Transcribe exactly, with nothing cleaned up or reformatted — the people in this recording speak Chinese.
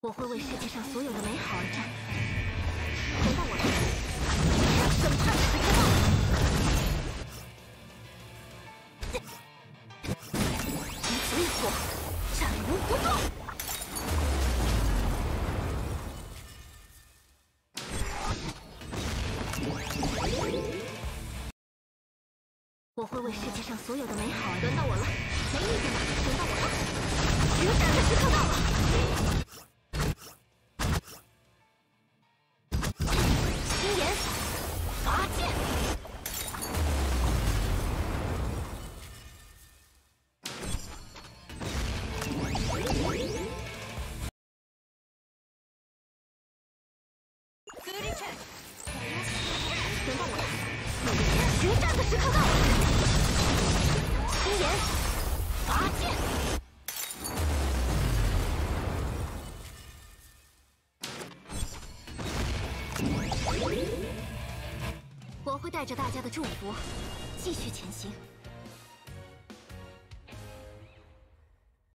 我会为世界上所有的美好而战。轮到我了，审判时间到了！一子一火，战无不断。我会为世界上所有的美好而轮到我了，没意见了，轮到我了，决战的时刻到了！ 心炎，拔剑！轮到我了，决战的时刻到了！心炎，拔剑！我会带着大家的祝福，继续前行。